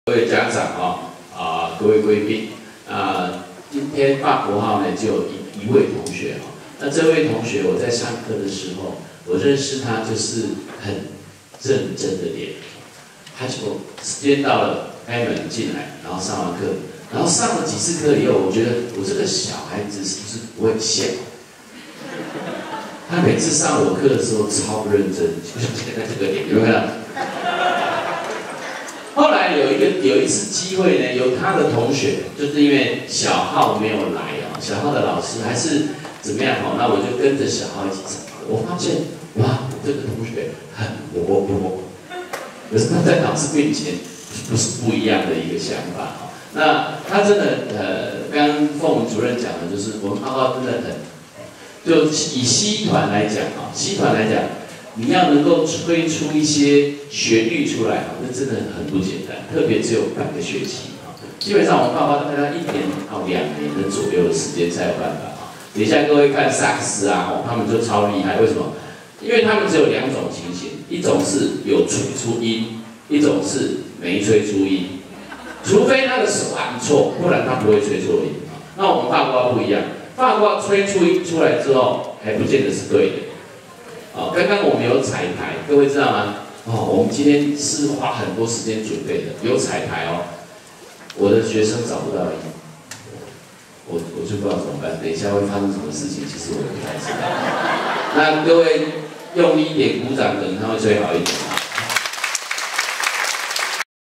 各位家长各位贵宾今天法国号呢就有一位同学那这位同学我在上课的时候，我认识他就是很认真的脸，他就时间到了开门进来，然后上完课，然后上了几次课以后，我觉得我这个小孩子是不是不会笑？他每次上我课的时候超认真，就像现在这个脸，有没有看到？后来有一次机会呢，有他的同学，就是因为小浩没有来小浩的老师还是怎么样那我就跟着小浩一起上课。我发现哇，这个同学很活泼，可是他在老师面前不是不一样的一个想法那他真的刚刚凤文主任讲的，就是我们浩浩真的很，就以西团来讲西团来讲。你要能够吹出一些旋律出来那真的很不简单，特别只有半个学期基本上我们爸爸大概1年到2年的左右的时间才有办法等一下各位看萨克斯他们就超厉害，为什么？因为他们只有2种情形，一种是有吹出音，一种是没吹出音。除非他的手按错，不然他不会吹错音那我们法国不一样，法国吹出音出来之后，还不见得是对的。刚刚我们有彩排，各位知道吗？我们今天是花很多时间准备的，有彩排我的学生找不到音，我就不知道怎么办，等一下会发生什么事情，其实我也不太知道。那各位用力一点鼓掌，可能他会吹好一点。